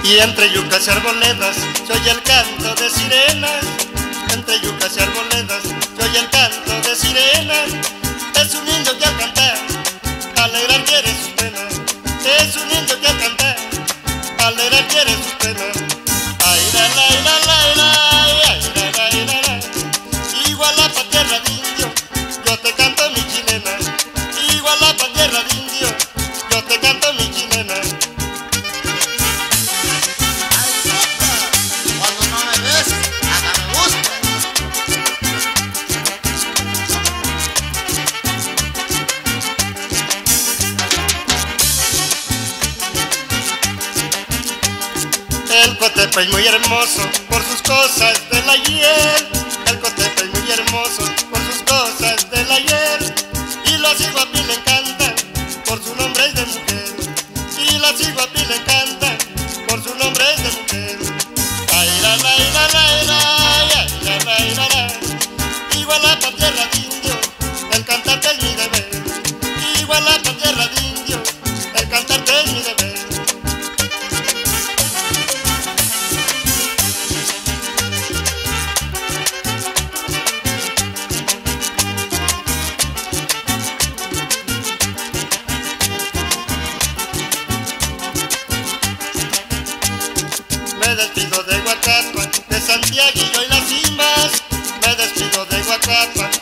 Y entre yucas y arboledas se oye el canto de sirenas. Entre yucas y arboledas se oye el canto de sirenas. Es un indio que al cantar alegrar quiere sus penas. Es un indio que al cantar alegrar quiere sus penas. Ay, la, la, la, la, la, ay, la, la, la, la. Igualapa, tierra de indio, yo te canto mi chilena. Igualapa, tierra de indio, yo te canto mi chilena. Cuando no me ves, hasta me gusta. El Cotepa es muy hermoso por sus cosas del ayer. El Cotepa es muy hermoso por sus cosas del ayer. Y las iguapi le encantan por su nombre es de mujer. Y las iguapi le encantan por su nombre es de mujer. Ay, la, la, la, la, la, ay, la, la, la, la. Igualapa, tierra de indio, el cantarte es mi deber. Igualapa, tierra de indio, el cantarte es mi deber. Me despido de Huacapa, de Santiago y las cimas. Me despido de Huacapa,